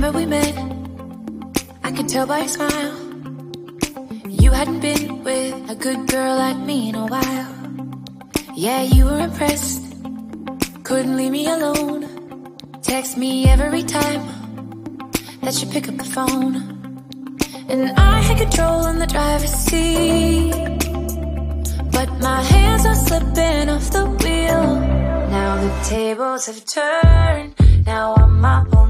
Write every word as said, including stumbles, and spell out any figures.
Remember we met, I could tell by your smile. You hadn't been with a good girl like me in a while. Yeah, you were impressed, couldn't leave me alone. Text me every time that you pick up the phone. And I had control in the driver's seat, but my hands are slipping off the wheel. Now the tables have turned, now I'm my own.